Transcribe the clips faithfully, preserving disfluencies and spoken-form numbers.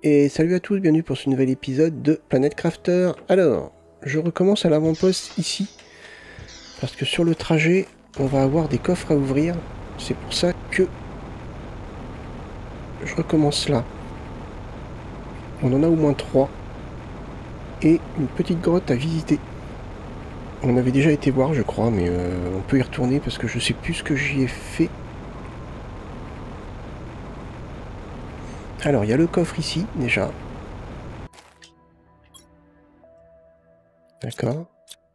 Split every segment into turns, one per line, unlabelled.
Et salut à tous, bienvenue pour ce nouvel épisode de Planet Crafter. Alors, je recommence à l'avant-poste ici, parce que sur le trajet, on va avoir des coffres à ouvrir. C'est pour ça que je recommence là. On en a au moins trois, et une petite grotte à visiter. On avait déjà été voir, je crois, mais euh, on peut y retourner parce que je sais plus ce que j'y ai fait. Alors, il y a le coffre ici, déjà. D'accord.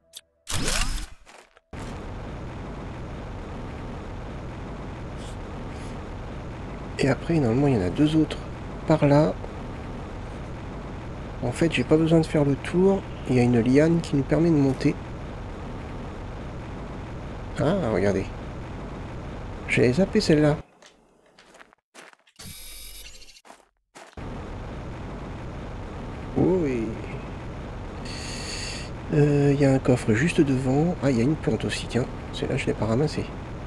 Et après, normalement, il y en a deux autres par là. En fait, j'ai pas besoin de faire le tour. Il y a une liane qui nous permet de monter. Ah, regardez. J'avais zappé celle-là. Oh oui. Il euh, y a un coffre juste devant. Ah, il y a une plante aussi, tiens. Celle-là, je l'ai pas ramassée.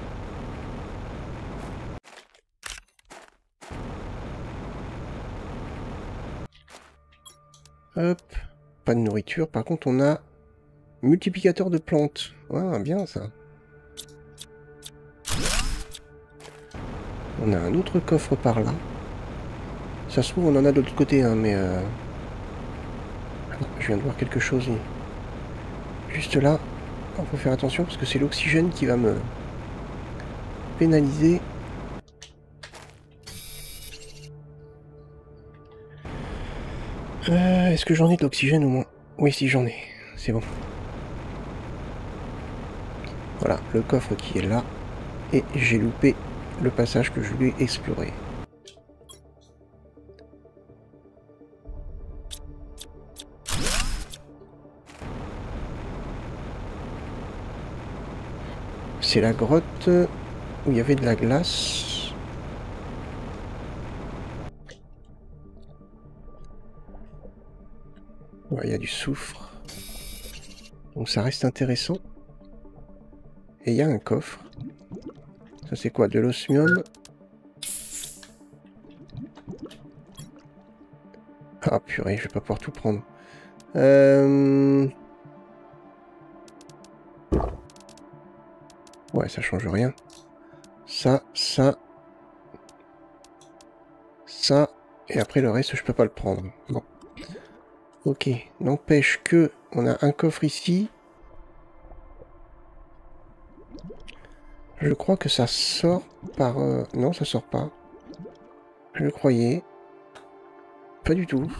Hop. Pas de nourriture. Par contre, on a multiplicateur de plantes. Ah, bien ça. On a un autre coffre par là. Ça se trouve, on en a de l'autre côté, hein, mais... Euh... Je viens de voir quelque chose. Juste là. Il faut faire attention parce que c'est l'oxygène qui va me pénaliser. Euh, Est-ce que j'en ai de l'oxygène au moins? Oui, si j'en ai. C'est bon. Voilà, le coffre qui est là. Et j'ai loupé le passage que je voulais explorer. C'est la grotte où il y avait de la glace. Ouais, il y a du soufre. Donc ça reste intéressant. Et il y a un coffre. Ça c'est quoi? De l'osmium. Ah purée, je vais pas pouvoir tout prendre. Euh... Ouais, ça change rien. Ça, ça... Ça... Et après le reste, je peux pas le prendre. Bon. Ok, n'empêche que on a un coffre ici. Je crois que ça sort par... Euh... Non, ça sort pas. Je le croyais. Pas du tout.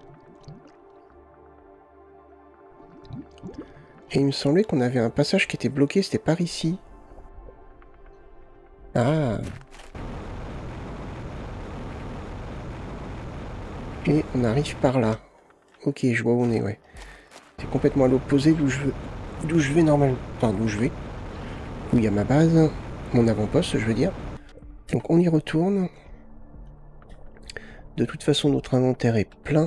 Et il me semblait qu'on avait un passage qui était bloqué, c'était par ici. Ah. Et on arrive par là. Ok, je vois où on est, ouais. C'est complètement à l'opposé d'où je veux... d'où je vais normalement. Enfin, d'où je vais. Où il y a ma base, mon avant-poste, je veux dire. Donc on y retourne. De toute façon, notre inventaire est plein.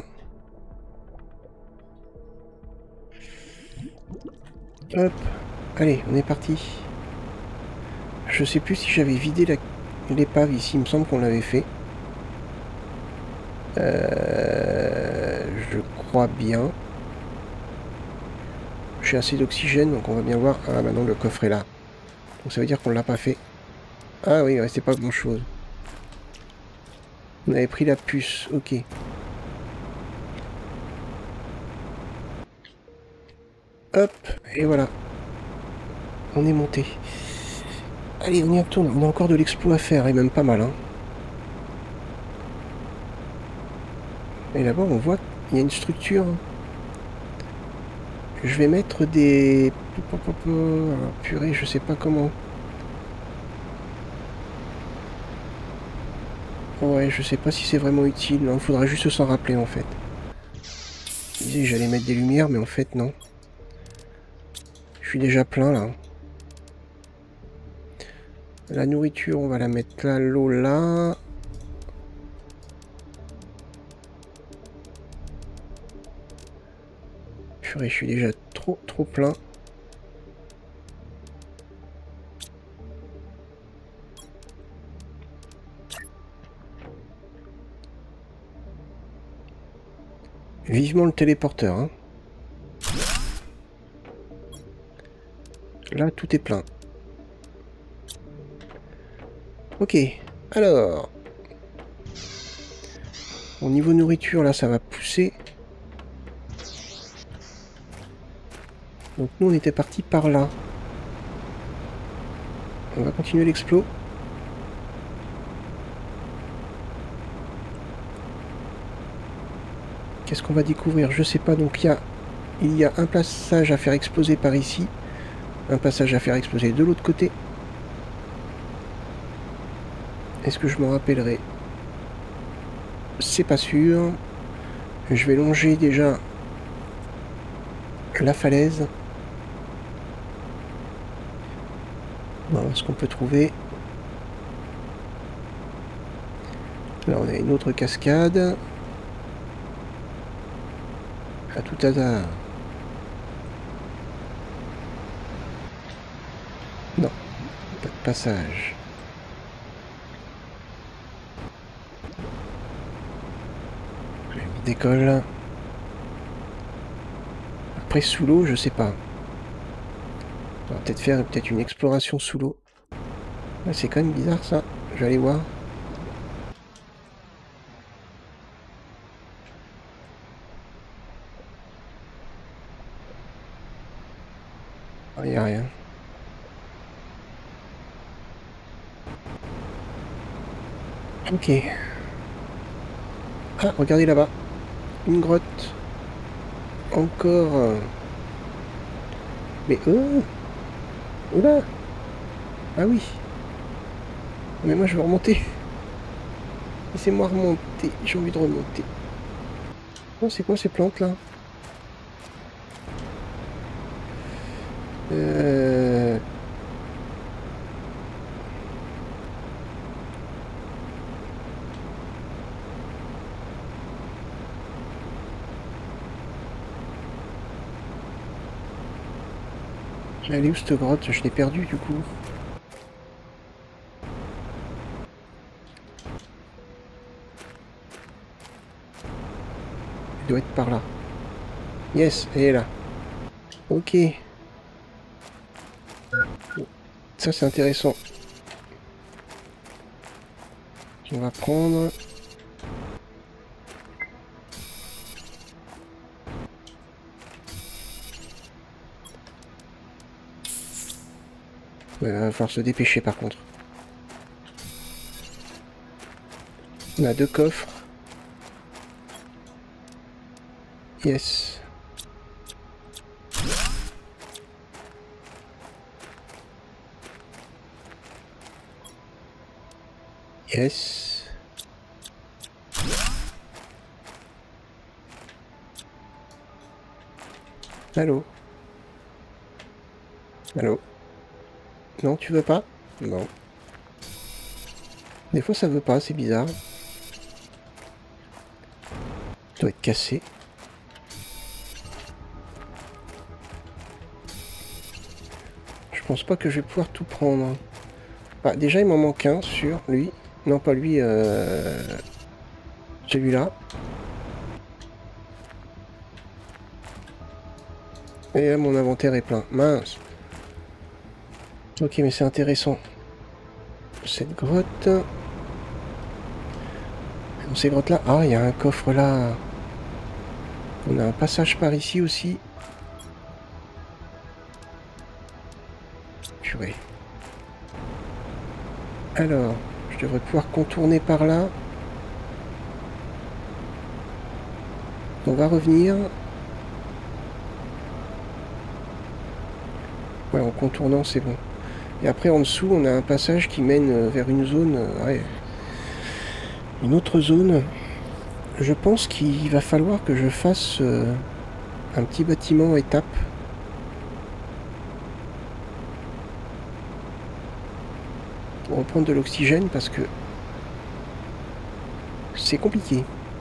Hop. Allez, on est parti. Je sais plus si j'avais vidé l'épave ici. Il me semble qu'on l'avait fait. Euh... Je crois bien. J'ai assez d'oxygène, donc on va bien voir. Ah, maintenant le coffre est là. Donc ça veut dire qu'on l'a pas fait. Ah oui, il restait pas grand chose. On avait pris la puce, ok. Hop, et voilà. On est monté. Allez, on y retourne. On a encore de l'exploit à faire, et même pas mal. Hein. Et là-bas, on voit qu'il y a une structure. Je vais mettre des... Alors, purée, je sais pas comment. Ouais, je sais pas si c'est vraiment utile. Il faudra juste s'en rappeler, en fait. Je disais que j'allais mettre des lumières, mais en fait, non. Je suis déjà plein, là. La nourriture, on va la mettre là, l'eau là. Purée, je suis déjà trop, trop plein. Vivement le téléporteur, hein. Là, tout est plein. Ok, alors... Au niveau nourriture, là, ça va pousser. Donc nous, on était parti par là. On va continuer l'explo. Qu'est-ce qu'on va découvrir? Je sais pas. Donc il y a, il y a un passage à faire exploser par ici. Un passage à faire exploser de l'autre côté. Est-ce que je m'en rappellerai? C'est pas sûr. Je vais longer déjà la falaise. Voilà ce qu'on peut trouver. Là on a une autre cascade. À tout hasard. Non, pas de passage. Je décolle. Après sous l'eau, je sais pas. On va peut-être faire peut-être une exploration sous l'eau. C'est quand même bizarre ça. Je vais aller voir. Il n'y a rien. Ok. Ah, regardez là-bas. Une grotte. Encore. Mais oh. Oula. Ah oui. Mais moi je veux remonter. Laissez-moi remonter. J'ai envie de remonter. Oh, c'est quoi ces plantes là? Euh... Elle est où cette grotte? Je l'ai perdue du coup. Elle doit être par là. Yes, elle est là. Ok. Ça c'est intéressant. On va prendre... Il va falloir se dépêcher par contre. On a deux coffres. Yes. Yes. Allô? Allô? Non, tu veux pas? Non. Des fois ça veut pas, c'est bizarre. Ça doit être cassé. Je pense pas que je vais pouvoir tout prendre. Ah, déjà il m'en manque un sur lui. Non pas lui, euh... celui-là. Et là, mon inventaire est plein. Mince. Ok, mais c'est intéressant. Cette grotte... Dans ces grottes là... Ah, il y a un coffre là. On a un passage par ici aussi. Purée. Alors, je devrais pouvoir contourner par là. On va revenir. Ouais, en contournant, c'est bon. Et après, en dessous, on a un passage qui mène vers une zone... Ouais, une autre zone. Je pense qu'il va falloir que je fasse euh, un petit bâtiment étape. Pour reprendre de l'oxygène parce que c'est compliqué.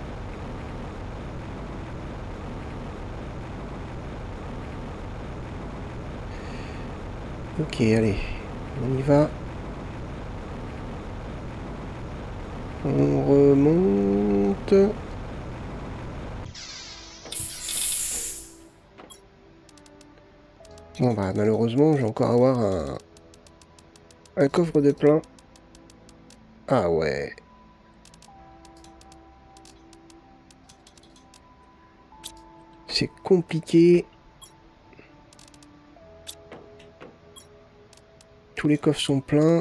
Ok, allez, on y va. On remonte. Bon bah malheureusement, je vais encore avoir un, un coffre de plein. Ah ouais. C'est compliqué. Tous les coffres sont pleins.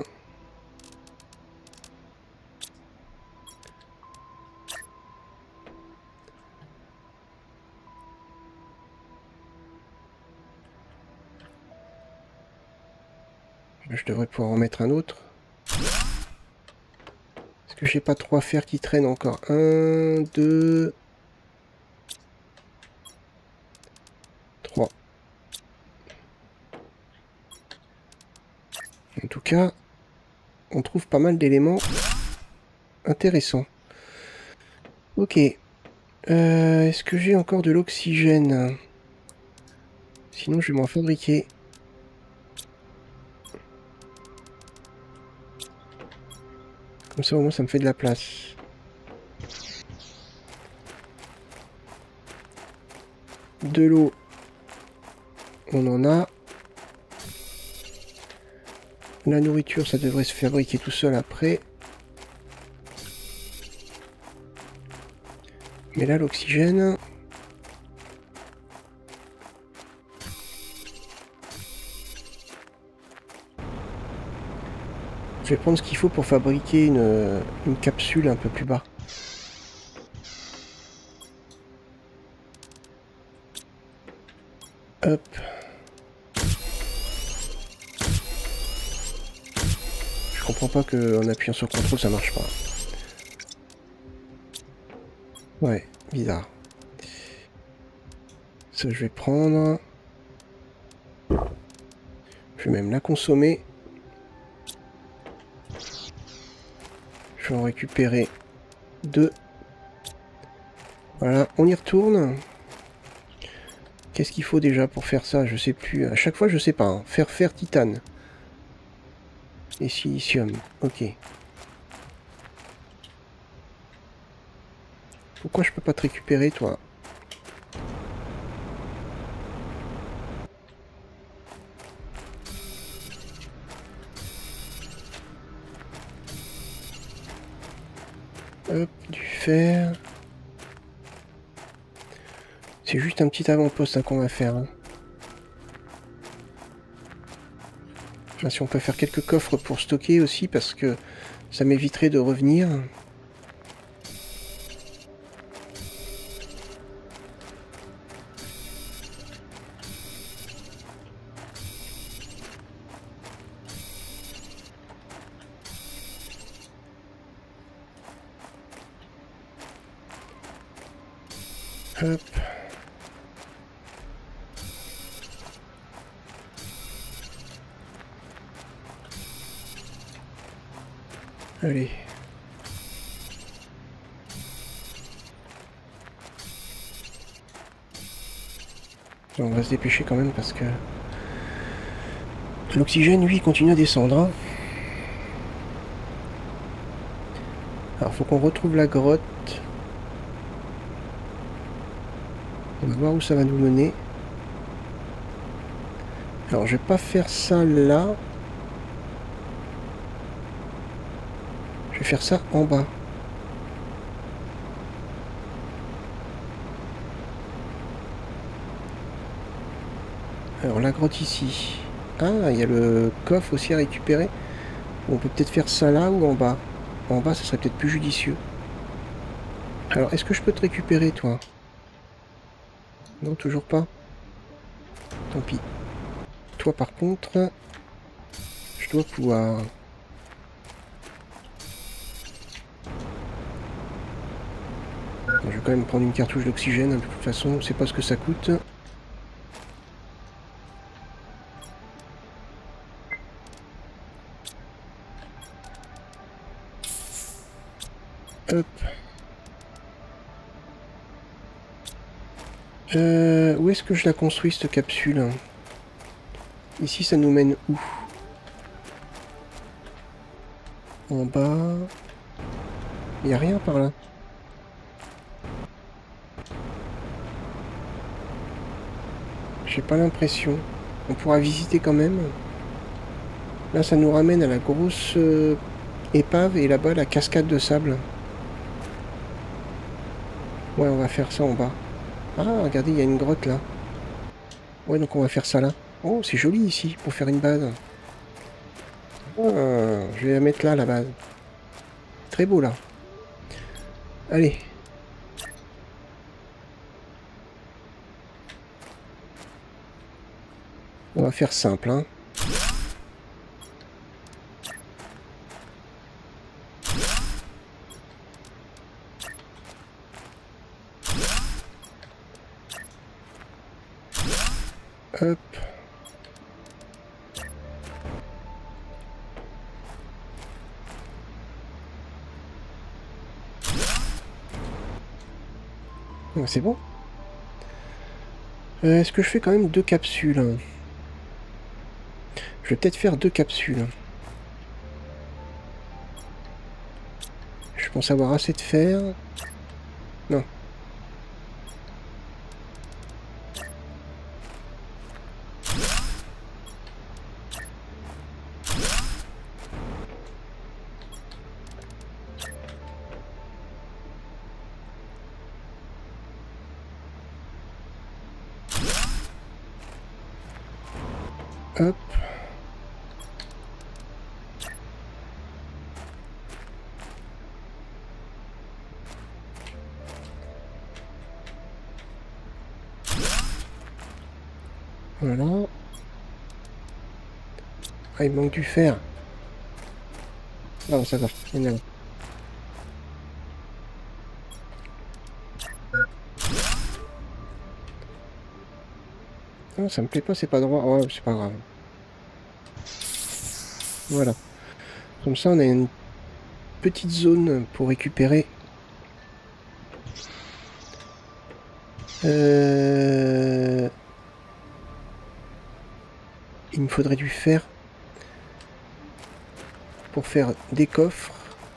Je devrais pouvoir en mettre un autre. Est-ce que j'ai pas trois fers qui traînent encore? Un, deux... trois. En tout cas, on trouve pas mal d'éléments intéressants. Ok. Euh, Est-ce que j'ai encore de l'oxygène? Sinon, je vais m'en fabriquer. Comme ça, au moins, ça me fait de la place. De l'eau, on en a. La nourriture, ça devrait se fabriquer tout seul après. Mais là, l'oxygène... Je vais prendre ce qu'il faut pour fabriquer une, une capsule un peu plus bas. Hop. Je comprends pas qu'en appuyant sur contrôle ça marche pas. Ouais, bizarre. Ça je vais prendre. Je vais même la consommer. Je vais en récupérer deux. Voilà, on y retourne. Qu'est-ce qu'il faut déjà pour faire ça? Je sais plus. À chaque fois, je sais pas. Hein. Faire fer titane. Et silicium. Ok. Pourquoi je peux pas te récupérer, toi? Hop, du fer. C'est juste un petit avant-poste hein, qu'on va faire. Hein. Enfin, si on peut faire quelques coffres pour stocker aussi, parce que ça m'éviterait de revenir. Hop. Allez. On va se dépêcher quand même parce que l'oxygène, lui, continue à descendre. Hein. Alors, faut qu'on retrouve la grotte. On va voir où ça va nous mener. Alors, je vais pas faire ça là. Je vais faire ça en bas. Alors, la grotte ici. Ah, il y a le coffre aussi à récupérer. On peut peut-être faire ça là ou en bas. En bas, ça serait peut-être plus judicieux. Alors, est-ce que je peux te récupérer, toi? Non, toujours pas. Tant pis. Toi, par contre, je dois pouvoir... Bon, je vais quand même prendre une cartouche d'oxygène. De toute façon, c'est pas ce que ça coûte. Hop. Euh, où est-ce que je la construis, cette capsule? Ici, ça nous mène où? En bas... Il n'y a rien par là. J'ai pas l'impression. On pourra visiter quand même. Là, ça nous ramène à la grosse euh, épave et là-bas, la cascade de sable. Ouais, on va faire ça en bas. Ah, regardez, il y a une grotte là. Ouais, donc on va faire ça là. Oh, c'est joli ici pour faire une base. Ah, je vais la mettre là, la base. Très beau là. Allez. On va faire simple, hein. Hop. Oh, c'est bon. Euh, Est-ce que je fais quand même deux capsules, hein? Je vais peut-être faire deux capsules. Je pense avoir assez de fer. Non. Hop. Voilà. Ah, il manque du fer. Non, ça va. Il y en a. Non, ça me plaît pas, c'est pas droit. Ouais, c'est pas grave. Voilà. Comme ça, on a une petite zone pour récupérer. Euh... Il me faudrait du fer pour faire des coffres.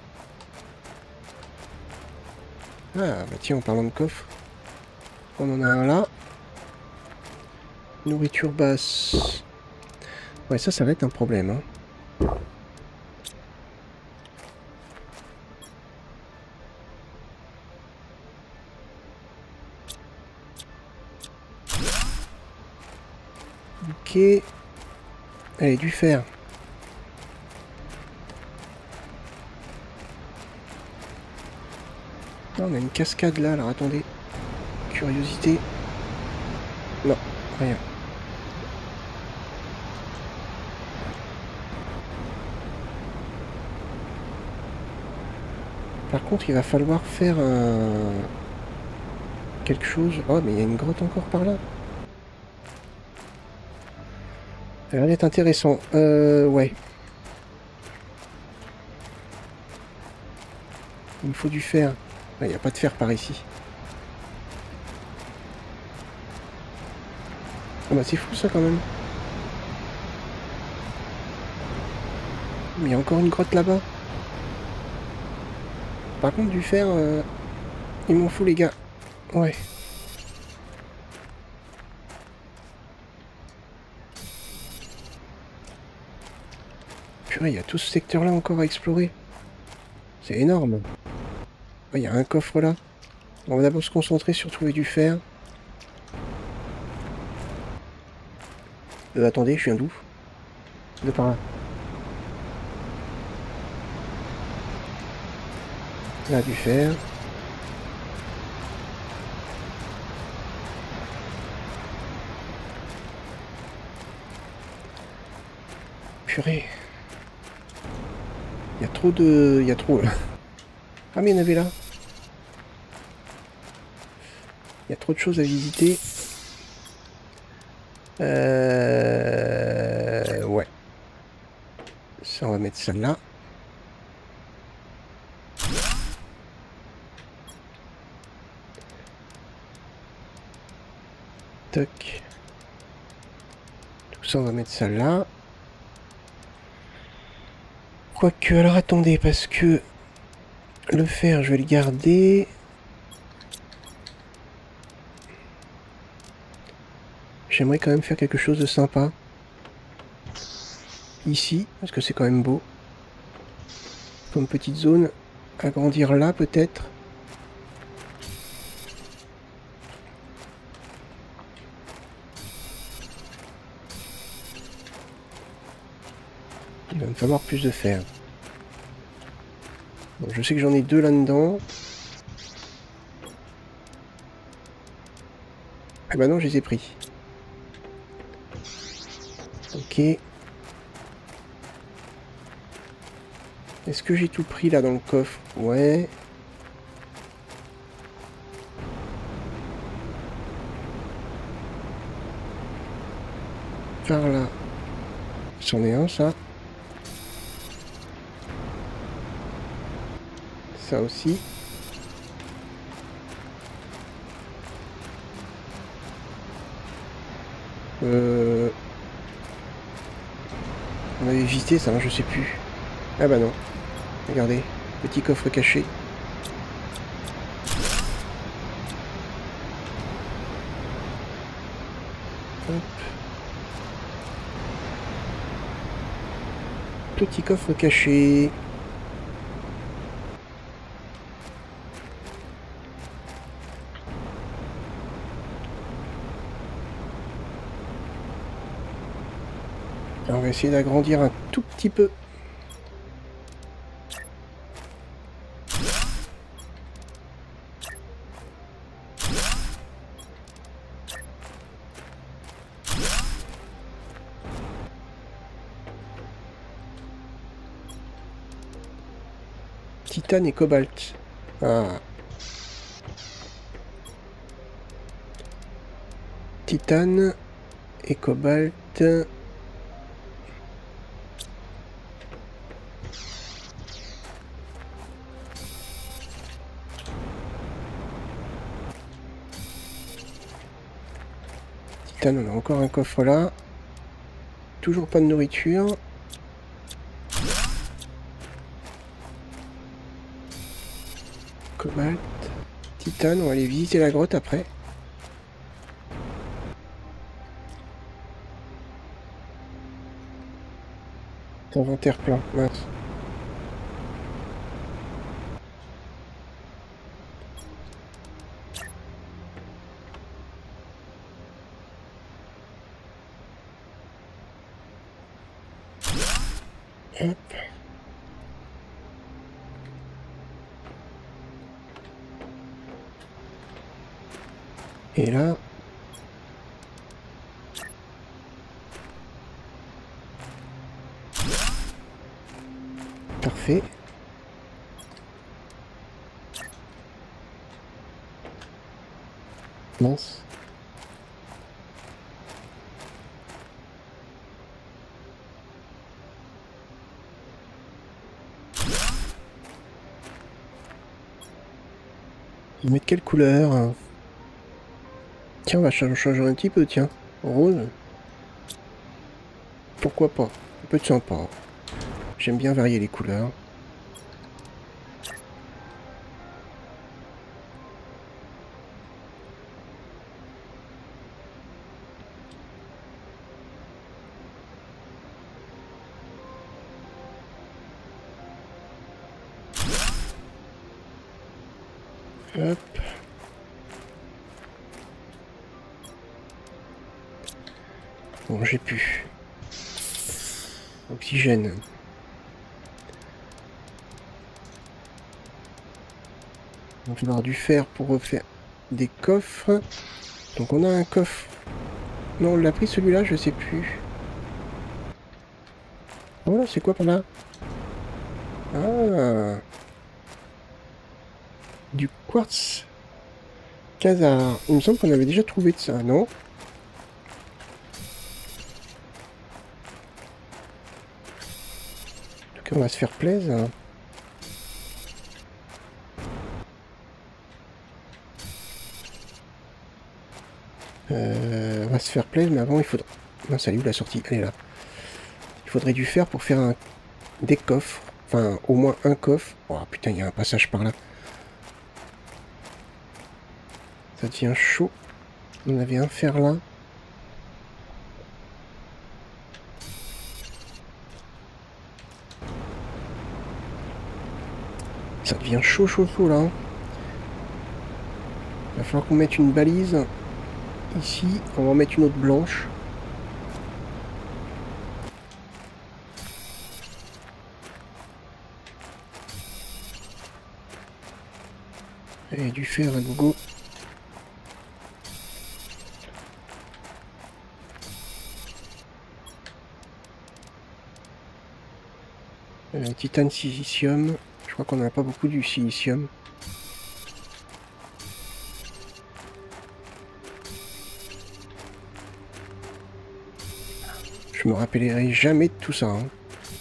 Ah, bah tiens, en parlant de coffres, on en a un là. Nourriture basse. Ouais, ça, ça va être un problème, hein. Ok. Allez, du fer. Ah, on a une cascade là, alors attendez. Curiosité. Non, rien. Par contre, il va falloir faire un... quelque chose. Oh, mais il y a une grotte encore par là. Ça a l'air d'être intéressant. Euh, ouais. Il me faut du fer. Il n'y a pas de fer par ici. Ah bah c'est fou ça quand même. Mais il y a encore une grotte là-bas. Par contre du fer, euh, il m'en faut les gars. Ouais. Purée, il y a tout ce secteur-là encore à explorer. C'est énorme. Il y a un coffre là. On va d'abord se concentrer sur trouver du fer. Euh, attendez, je viens d'où? De par là. Là, du fer. Purée. Il y a trop de... Il y a trop là. Ah mais il y en avait là. Il y a trop de choses à visiter. Euh... Ouais. Ça, on va mettre ça là. Toc. Tout ça, on va mettre ça là. Quoique, alors attendez, parce que le fer, je vais le garder. J'aimerais quand même faire quelque chose de sympa. ici, parce que c'est quand même beau. Comme petite zone. Agrandir là peut-être. Il va me falloir plus de fer. Bon, je sais que j'en ai deux là-dedans. Ah bah non, je les ai pris. Ok. Est-ce que j'ai tout pris là dans le coffre? Ouais. Par là. C'en est un, ça. Ça aussi. Euh... On avait visité ça, hein, je sais plus. Ah bah non. Regardez, petit coffre caché. Hop. Petit coffre caché. Alors on va essayer d'agrandir un tout petit peu. Titane et cobalt. Ah. Titane et cobalt. Titane, on a encore un coffre là. Toujours pas de nourriture. Cobalt. Titane, on va aller visiter la grotte après. Inventaire plein, mince. Hop. Et là... Parfait. Mince. On va mettre quelle couleur? Hein? Tiens, on va changer un petit peu, tiens. Rose. Pourquoi pas? Ça peut être sympa. J'aime bien varier les couleurs. Hop. Bon, j'ai pu. Oxygène. On va avoir du fer pour refaire des coffres. Donc on a un coffre. Non, on l'a pris celui-là, je sais plus. Voilà, c'est quoi par là? Ah. Du quartz. Khazar. Il me semble qu'on avait déjà trouvé de ça, non? En tout cas, on va se faire plaisir. Euh, on va se faire plaisir, mais avant il faudra... Non, salut, la sortie, elle est là. Il faudrait du fer pour faire un... des coffres. Enfin, au moins un coffre. Oh putain, il y a un passage par là. Ça devient chaud. On avait un fer là. Ça devient chaud, chaud, chaud, là. Hein. Il va falloir qu'on mette une balise. Ici, on va en mettre une autre blanche. Et du fer à gogo. Euh, titane silicium. Je crois qu'on n'a pas beaucoup du silicium. Je me rappellerai jamais de tout ça. Hein.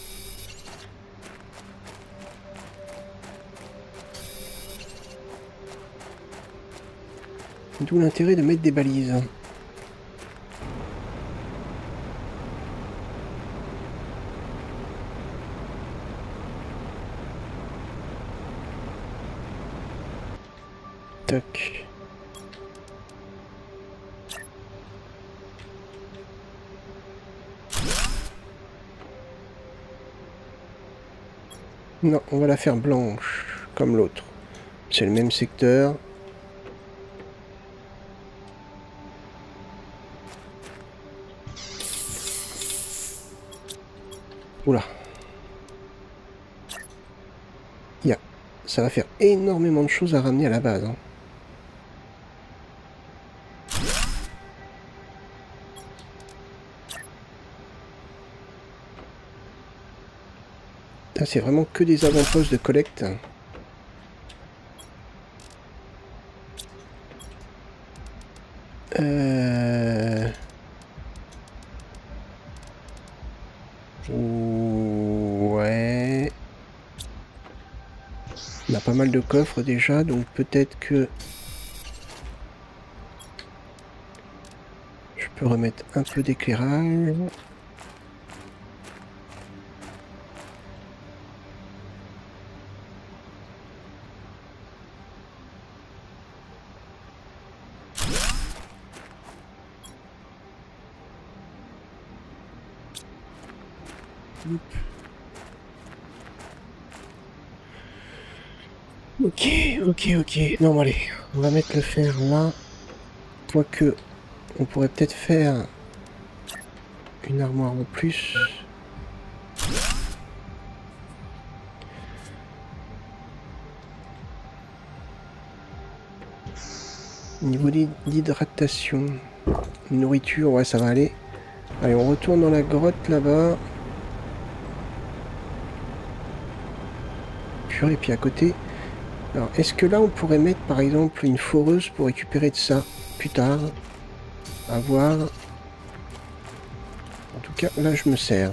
D'où l'intérêt de mettre des balises. Toc. Non, on va la faire blanche, comme l'autre. C'est le même secteur. Oula. Yeah. Ça va faire énormément de choses à ramener à la base. Hein. Là, c'est vraiment que des avant-postes de collecte. Euh... Ouais. On a pas mal de coffres déjà, donc peut-être que je peux remettre un peu d'éclairage. Ok, ok, ok. Non, allez, on va mettre le fer là. Quoique, on pourrait peut-être faire une armoire en plus. Niveau d'hydratation, nourriture, ouais, ça va aller. Allez, on retourne dans la grotte là-bas. Purée, et puis à côté. Alors, est-ce que là, on pourrait mettre, par exemple, une foreuse pour récupérer de ça plus tard? À voir. En tout cas, là, je me sers.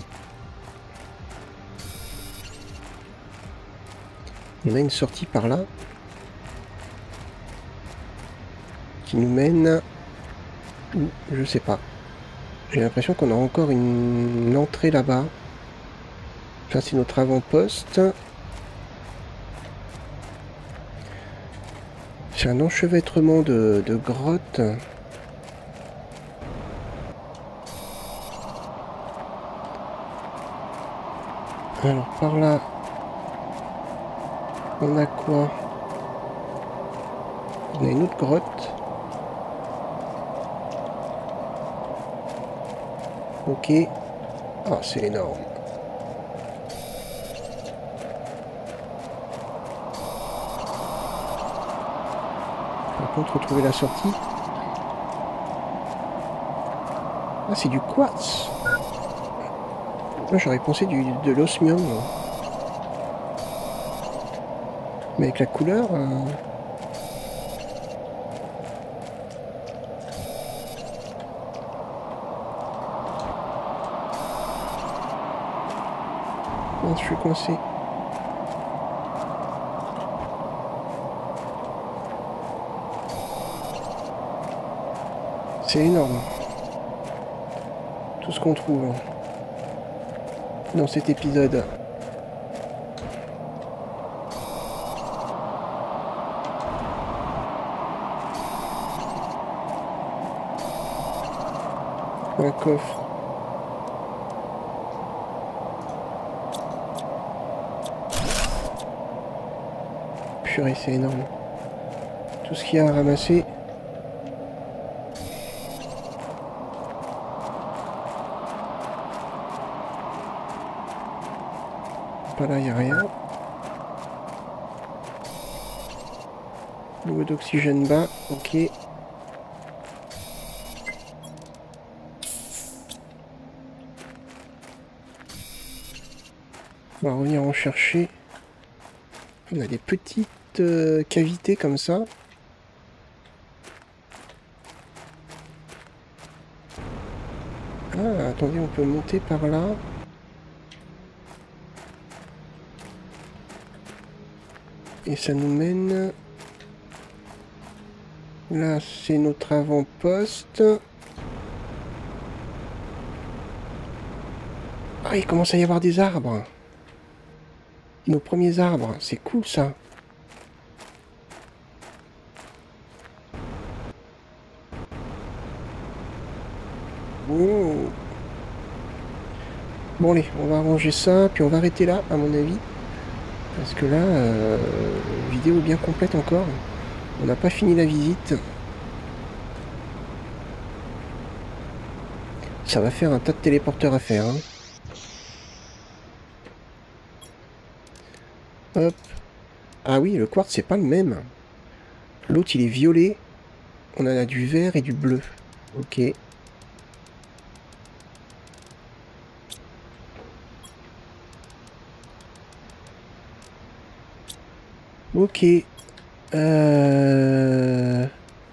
On a une sortie par là. Qui nous mène... Où? Je sais pas. J'ai l'impression qu'on a encore une entrée là-bas. Ça, c'est notre avant-poste. C'est un enchevêtrement de, de grottes. Alors par là, on a quoi? On a une autre grotte. Ok. Ah, c'est énorme. Par contre, retrouver la sortie. Ah, c'est du quartz. Moi, j'aurais pensé du, de l'osmium. Mais avec la couleur... Euh... Oh, je suis coincé. C'est énorme. Tout ce qu'on trouve dans cet épisode. Un coffre. purée, c'est énorme. Tout ce qu'il y a à ramasser. Pas là, il n'y a rien. Niveau d'oxygène bas, ok. On va revenir en chercher. On a des petites euh, cavités comme ça. Ah, attendez, on peut monter par là. Et ça nous mène... Là, c'est notre avant-poste. Ah, il commence à y avoir des arbres. Nos premiers arbres, c'est cool ça. Oh. Bon allez, on va ranger ça, puis on va arrêter là, à mon avis. Parce que là, euh, vidéo bien complète encore. On n'a pas fini la visite. Ça va faire un tas de téléporteurs à faire. Hein. Hop. Ah oui, le quartz, c'est pas le même. L'autre, il est violet. On en a du vert et du bleu. Ok. Ok. Euh...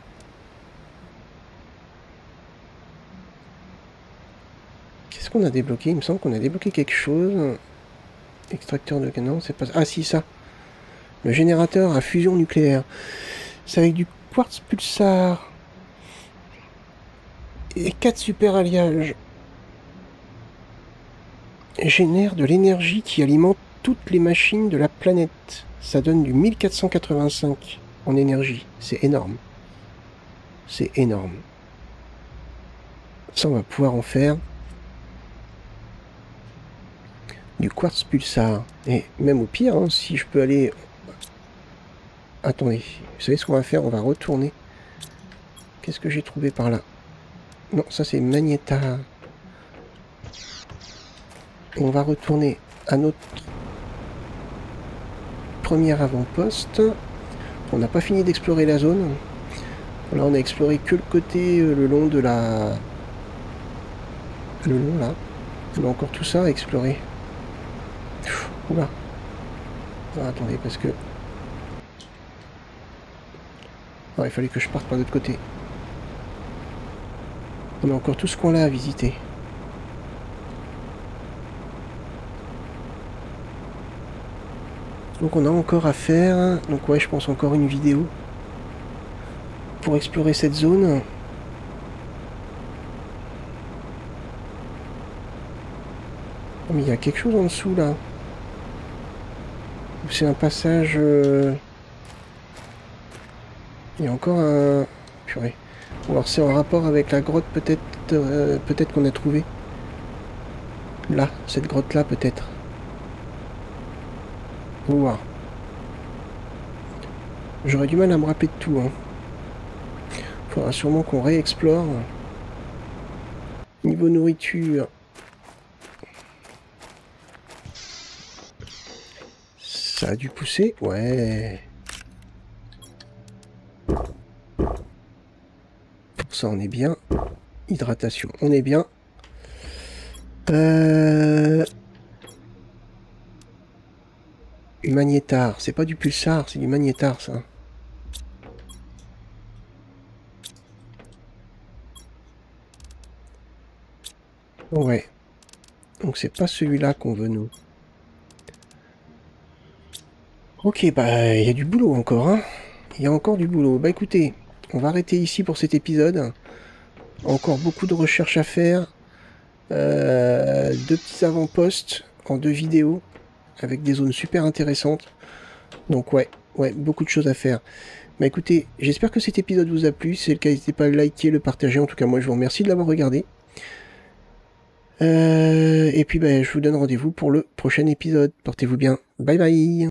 Qu'est-ce qu'on a débloqué? Il me semble qu'on a débloqué quelque chose. Extracteur de canon, c'est pas... Ah si, ça. Le générateur à fusion nucléaire. C'est avec du quartz pulsar. Et quatre super alliages. Génère de l'énergie qui alimente toutes les machines de la planète. Ça donne du mille quatre cent quatre-vingt-cinq en énergie. C'est énorme. C'est énorme. Ça, on va pouvoir en faire du quartz pulsar. Et même au pire, hein, si je peux aller... Attendez, vous savez ce qu'on va faire? On va retourner. Qu'est-ce que j'ai trouvé par là? Non, ça c'est magnétar. On va retourner à notre premier avant-poste. On n'a pas fini d'explorer la zone. Là, on a exploré que le côté, euh, le long de la... Le long, là. On a encore tout ça à explorer. Oula. Ah, attendez, parce que... Ah, il fallait que je parte par l'autre côté. On a encore tout ce coin-là à visiter. Donc on a encore à faire. Donc ouais, je pense encore une vidéo pour explorer cette zone. Oh, mais il y a quelque chose en dessous là. C'est un passage... Euh... Il y a encore un... Purée. Alors c'est en rapport avec la grotte peut-être euh, peut-être qu'on a trouvé. Là, cette grotte là peut-être. Wow. J'aurais du mal à me rappeler de tout. Hein. Faudra sûrement qu'on réexplore. Niveau nourriture. Ça a dû pousser. Ouais. Pour ça on est bien. Hydratation, on est bien. Euh... Magnétar, c'est pas du pulsar, c'est du magnétar ça. Ouais. Donc c'est pas celui-là qu'on veut nous. Ok, bah il y a du boulot encore, hein. Il y a encore du boulot. Bah écoutez, on va arrêter ici pour cet épisode. Encore beaucoup de recherches à faire. Euh, deux petits avant-postes en deux vidéos avec des zones super intéressantes. Donc ouais, ouais, beaucoup de choses à faire. Bah écoutez, j'espère que cet épisode vous a plu. Si c'est le cas, n'hésitez pas à le liker, le partager. En tout cas, moi je vous remercie de l'avoir regardé. Euh, et puis bah, je vous donne rendez-vous pour le prochain épisode. Portez-vous bien. Bye bye.